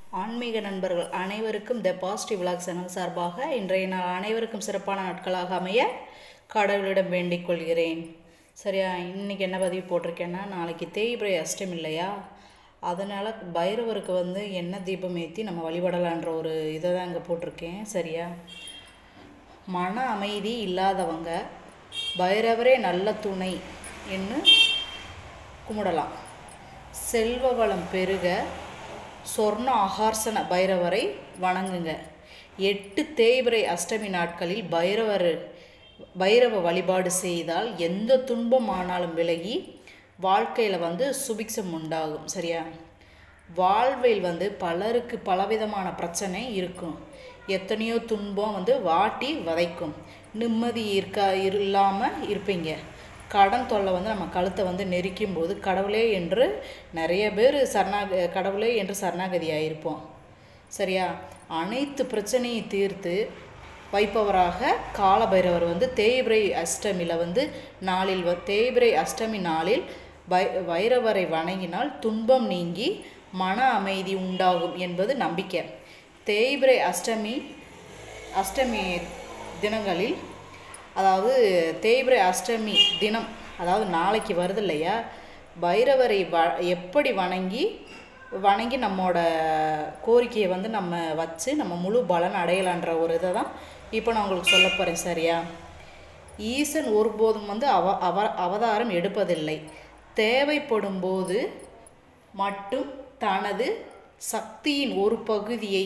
ஆன்மீக நண்பர்கள் அனைவருக்கும் த பாசிட்டிவ் விலாக் சேனல் சார்பாக இன்றைய நாள் அனைவருக்கும் சிறப்பான நாட்களாக அமைய கடவுளிடம் வேண்டிக் கொள்கிறேன். சரியா, இன்றைக்கி என்ன பதிவு போட்டிருக்கேன்னா, நாளைக்கு தேய்பிறை அஷ்டமி இல்லையா, அதனால் பைரவருக்கு எண்ணெய் தீபம் ஏற்றி நம்ம வழிபடலான்ற ஒரு இதை தான் இங்கே போட்டிருக்கேன். சரியா, மன அமைதி இல்லாதவங்க பைரவரே நல்ல துணை என்று கும்பிடலாம். செல்வ வளம் பெருக சொர்ண அகார்சன பைரவரை வணங்குங்க. 8 தேய்பிறை அஷ்டமி நாட்களில் பைரவ வழிபாடு செய்தால் எந்த துன்பம் ஆனாலும் விலகி வாழ்க்கையில் சுபிக்ஷம் உண்டாகும். சரியா, வாழ்வில் பலருக்கு பலவிதமான பிரச்சனை இருக்கும். எத்தனையோ துன்பம் வாட்டி வதைக்கும். நிம்மதி இல்லாமல் இருப்பீங்க. கடன் தொல்லை நம்ம கழுத்தை நெரிக்கும் போது கடவுளே என்று நிறைய பேர் கடவுளே என்று சரணாகதியாக இருப்போம். சரியா, அனைத்து பிரச்சனையும் தீர்த்து வைப்பவராக காலபைரவர் தேய்பிறை அஷ்டமியில் தேய்பிறை அஷ்டமி நாளில் பைரவரை வணங்கினால் துன்பம் நீங்கி மன அமைதி உண்டாகும் என்பது நம்பிக்கை. தேய்பிறை அஷ்டமி தினங்களில், அதாவது தேய்பிறை அஷ்டமி தினம், அதாவது நாளைக்கு வருது இல்லையா, பைரவரை எப்படி வணங்கி நம்மோட கோரிக்கையை நம்ம வச்சு நம்ம முழு பலன் அடையலான்ற ஒரு இதை தான் இப்போ நான் உங்களுக்கு சொல்ல போகிறேன். சரியா, ஈசன் ஒருபோதும் அவதாரம் எடுப்பதில்லை. தேவைப்படும் போது மட்டும் தனது சக்தியின் ஒரு பகுதியை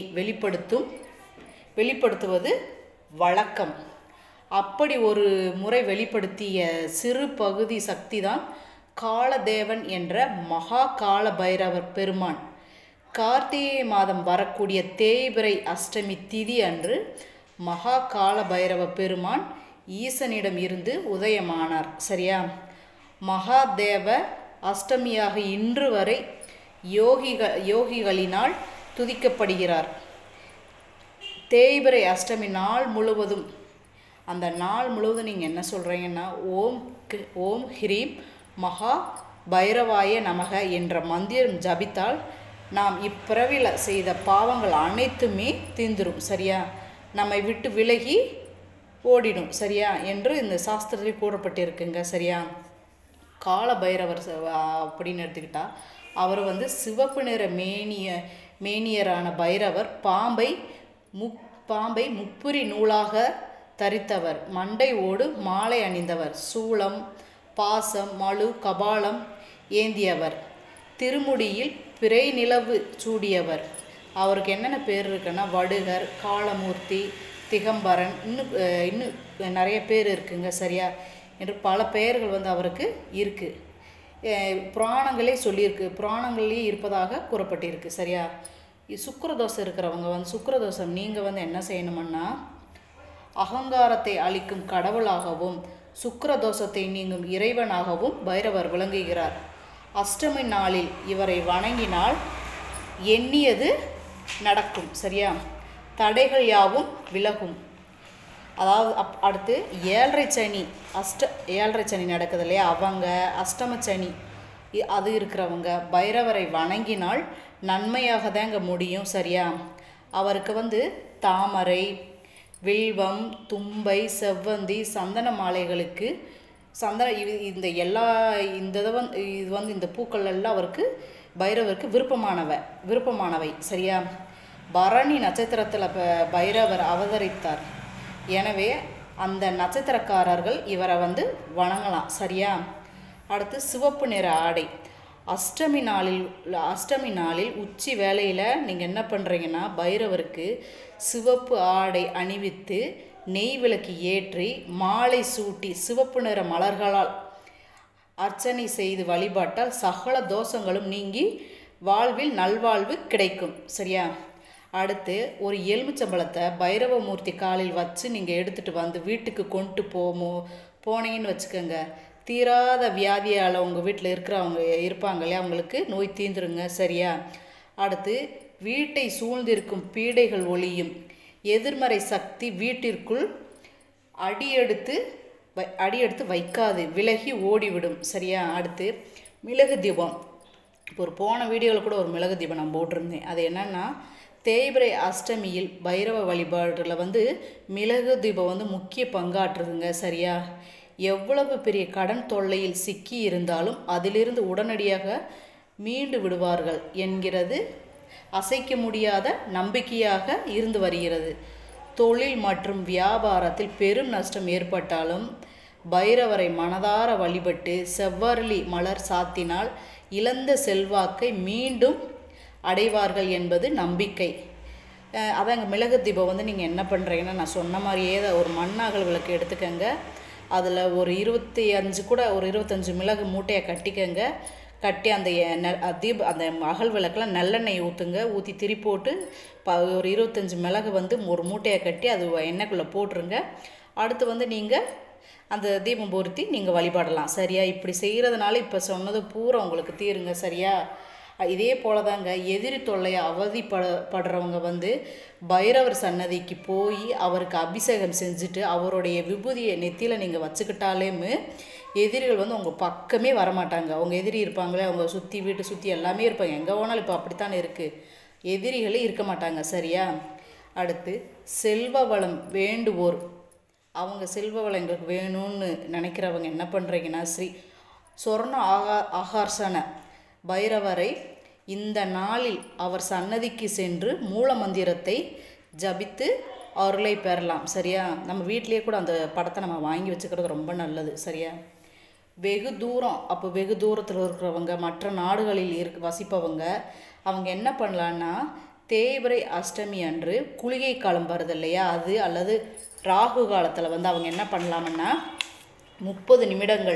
வெளிப்படுத்துவது வழக்கம். அப்படி ஒரு முறை வெளிப்படுத்திய சிறு பகுதி சக்தி தான் காலதேவன் என்ற மகா கால பைரவர் பெருமான். கார்த்திகை மாதம் வரக்கூடிய தேய்பிறை அஷ்டமி திதி அன்று மகா கால பைரவ பெருமான் ஈசனிடம் இருந்து உதயமானார். சரியா, மகாதேவ அஷ்டமியாக இன்று வரை யோகிகளினால் துதிக்கப்படுகிறார். தேய்பிறை அஷ்டமி நாள் முழுவதும், அந்த நாள் முழுவதும் நீங்கள் என்ன சொல்கிறீங்கன்னா, ஓம் ஹ்ரீம் மகா பைரவாய நமக என்ற மந்திரம் ஜபித்தால் நாம் இப்பிறவியில் செய்த பாவங்கள் அனைத்துமே தீர்ந்துடும். சரியா, நம்மை விட்டு விலகி ஓடிடும். சரியா என்று இந்த சாஸ்திரத்தில் கூறப்பட்டிருக்குங்க. சரியா, கால பைரவர் அப்படின்னு எடுத்துக்கிட்டால் அவர் சிவப்பு நிற மேனியரான பைரவர். பாம்பை முப்புரி நூலாக தரித்தவர். மண்டை ஓடு மாலை அணிந்தவர். சூளம், பாசம், மழு, கபாலம் ஏந்தியவர். திருமுடியில் பிறை நிலவு சூடியவர். அவருக்கு என்னென்ன பேர் இருக்குன்னா, வடுகர், காளமூர்த்தி, திகம்பரன், இன்னும் நிறைய பேர் இருக்குங்க. சரியா, என்று பல பெயர்கள் அவருக்கு இருக்குது. புராணங்களே இருப்பதாக கூறப்பட்டிருக்கு. சரியா, சுக்கிரதோஷம் இருக்கிறவங்க சுக்கிரதோஷம் நீங்கள் என்ன செய்யணும்னா, அகங்காரத்தை அளிக்கும் கடவுளாகவும் சுக்கிரதோஷத்தை நீங்கும் இறைவனாகவும் பைரவர் விளங்குகிறார். அஷ்டமி நாளில் இவரை வணங்கினால் எண்ணியது நடக்கும். சரியா, தடைகள் யாவும் விலகும். அதாவது அடுத்து ஏழரை சனி நடக்குது இல்லையா, அவங்க அஷ்டம சனி அது இருக்கிறவங்க பைரவரை வணங்கினால் நன்மையாக தாங்க முடியும். சரியா, அவருக்கு தாமரை, வில்வம், தும்பை, செவ்வந்தி, சந்தன மாலைகளுக்கு இந்த இந்த பூக்கள் எல்லாம் பைரவருக்கு விருப்பமானவை. சரியா, பரணி நட்சத்திரத்தில் பைரவர் அவதரித்தார். எனவே அந்த நட்சத்திரக்காரர்கள் இவரை வணங்கலாம். சரியா, அடுத்து சிவப்பு நிற ஆடை. அஷ்டமி நாளில் உச்சி வேளையில் நீங்கள் என்ன பண்ணுறீங்கன்னா, பைரவருக்கு சிவப்பு ஆடை அணிவித்து நெய் விளக்கு ஏற்றி மாலை சூட்டி சிவப்பு நிற மலர்களால் அர்ச்சனை செய்து வழிபாட்டால் சகல தோஷங்களும் நீங்கி வாழ்வில் நல்வாழ்வு கிடைக்கும். சரியா, அடுத்து ஒரு எலுமிச்சம்பழத்தை பைரவமூர்த்தி காலில் வச்சு நீங்கள் எடுத்துகிட்டு வீட்டுக்கு கொண்டு போனீங்கன்னு வச்சுக்கோங்க, தீராத வியாதியால் உங்கள் வீட்டில் இருப்பாங்க இல்லையா, அவங்களுக்கு நோய் தீர்ந்துருங்க. சரியா, அடுத்து வீட்டை சூழ்ந்திருக்கும் பீடைகள் ஒளியும். எதிர்மறை சக்தி வீட்டிற்குள் அடியெடுத்து வைக்காது, விலகி ஓடிவிடும். சரியா, அடுத்து மிளகு தீபம். இப்போ ஒரு போன வீடியோவில் கூட ஒரு மிளகு தீபம் நான் போட்டிருந்தேன். அது என்னென்னா, தேய்பிறை அஷ்டமியில் பைரவ வழிபாடில் வந்து மிளகு தீபம் வந்து முக்கிய பங்காற்றுதுங்க. சரியா? எவ்வளவு பெரிய கடன் தொல்லையில் சிக்கி இருந்தாலும் அதிலிருந்து உடனடியாக மீண்டு விடுவார்கள் என்கிறது அசைக்க முடியாத நம்பிக்கையாக இருந்து வருகிறது. தொழில் மற்றும் வியாபாரத்தில் பெரும் நஷ்டம் ஏற்பட்டாலும் பைரவரை மனதார வழிபட்டு செவ்வரளி மலர் சாத்தினால் இழந்த செல்வாக்கை மீண்டும் அடைவார்கள் என்பது நம்பிக்கை. அதாங்க மிளகு தீபம் வந்து நீங்கள் என்ன பண்ணுறீங்கன்னா, நான் சொன்ன மாதிரியே ஒரு மண்ணாகல் விளக்கு எடுத்துக்கங்க. அதில் ஒரு 25 மிளகு மூட்டையை கட்டிக்கங்க. கட்டி அந்த அந்த அகல் விளக்கில் நல்லெண்ணெய் ஊற்றுங்க. ஊற்றி திரி போட்டு ஒரு 25 மிளகு வந்து ஒரு மூட்டையை கட்டி அது எண்ணெய்க்குள்ளே போட்டுருங்க. அடுத்து வந்து நீங்கள் அந்த தீபம் பொருத்தி நீங்கள் வழிபாடலாம். சரியா? இப்படி செய்கிறதுனால இப்போ சொன்னது பூரா உங்களுக்கு தீருங்க. சரியா? இதே போல தாங்க எதிரி தொல்லையை அவதிப்படுறவங்க வந்து பைரவர் சன்னதிக்கு போய் அவருக்கு அபிஷேகம் செஞ்சுட்டு அவருடைய விபூதியை நெத்தியில் நீங்கள் வச்சுக்கிட்டாலேமே எதிரிகள் வந்து உங்கள் பக்கமே வரமாட்டாங்க. அவங்க எதிரி இருப்பாங்களே, அவங்க வீட்டை சுற்றி எல்லாமே இருப்பாங்க. எங்கே போனாலும் இப்போ அப்படித்தானே இருக்குது. எதிரிகளே இருக்க மாட்டாங்க. சரியா? அடுத்து செல்வ வளம் வேண்டுவோர், அவங்க செல்வ வளம் எங்களுக்கு வேணும்னு நினைக்கிறவங்க என்ன பண்ணுறீங்கன்னா, ஸ்ரீ சொர்ண ஆகர்ஷண பைரவரை இந்த நாளில் அவர் சன்னதிக்கு சென்று மூல மந்திரத்தை ஜபித்து அருளை பெறலாம். சரியா? நம்ம வீட்டிலேயே கூட அந்த படத்தை நம்ம வாங்கி வச்சுக்கிறது ரொம்ப நல்லது. சரியா? வெகு தூரத்தில் இருக்கிறவங்க, மற்ற நாடுகளில் வசிப்பவங்க, அவங்க என்ன பண்ணலான்னா, தேய்பிறை அஷ்டமி அன்று குளிகை காலம் வருது இல்லையா, அது அல்லது ராகு காலத்தில் வந்து அவங்க என்ன பண்ணலாம்னா 30 நிமிடங்கள்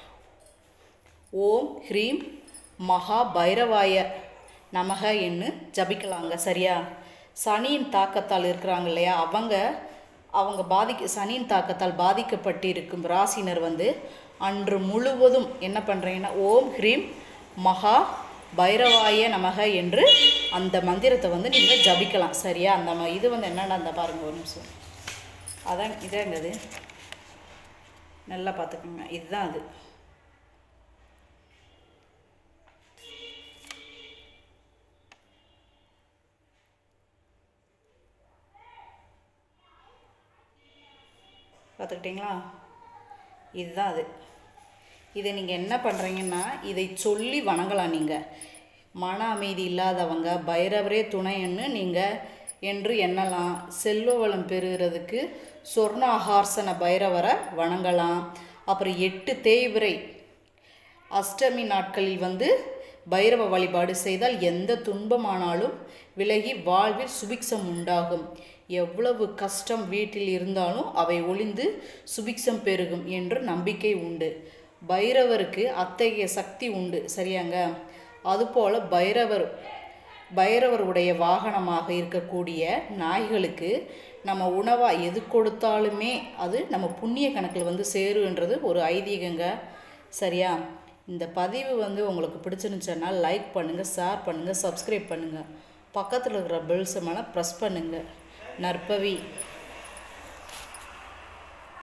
ஓம் ஹ்ரீம் மகா பைரவாய நமக என்று ஜபிக்கலாங்க. சரியா? சனியின் தாக்கத்தால் இருக்கிறாங்க இல்லையா, அவங்க சனியின் தாக்கத்தால் பாதிக்கப்பட்டிருக்கும் ராசினர் வந்து அன்று முழுவதும் என்ன பண்ணுறீங்கன்னா ஓம் ஹ்ரீம் மகா பைரவாய நமக என்று அந்த மந்திரத்தை வந்து நீங்கள் ஜபிக்கலாம். சரியா? அந்த இது வந்து என்னென்னா, அந்த பாருங்கள் ஒரு நிமிஷம், அதான் இதாங்கது, நல்லா பார்த்துக்கோங்க. இதுதான் அது. பார்த்துக்கிட்டிங்களா? இதுதான் அது. இதை நீங்கள் என்ன பண்ணுறீங்கன்னா, இதை சொல்லி வணங்கலாம். நீங்கள் மன அமைதி இல்லாதவங்க பைரவரே துணைன்னு நீங்கள் என்று எண்ணலாம். செல்வ வளம் பெறுகிறதுக்கு சொர்ண ஆகர்ஷண பைரவரை வணங்கலாம். அப்புறம் 8 தேய்பிறை அஷ்டமி நாட்களில் வந்து பைரவ வழிபாடு செய்தால் எந்த துன்பமானாலும் விலகி வாழ்வில் சுபிக்ஷம் உண்டாகும். எவ்வளவு கஷ்டம் வீட்டில் இருந்தாலும் அவை ஒளிந்து சுபிக்ஷம் பெருகும் என்று நம்பிக்கை உண்டு. பைரவருக்கு அத்தகைய சக்தி உண்டு. சரியாங்க? அதுபோல் பைரவருடைய வாகனமாக இருக்கக்கூடிய நாய்களுக்கு நம்ம உணவாக எது கொடுத்தாலுமே அது நம்ம புண்ணிய கணக்கில் வந்து சேருன்றது ஒரு ஐதீகங்க. சரியா? இந்த பதிவு வந்து உங்களுக்கு பிடிச்சிருந்துச்சுன்னா லைக் பண்ணுங்கள், ஷேர் பண்ணுங்கள், சப்ஸ்கிரைப் பண்ணுங்கள். பக்கத்தில் இருக்கிற பெல்ஸ் மேலே ப்ரெஸ் பண்ணுங்கள். நற்பவி.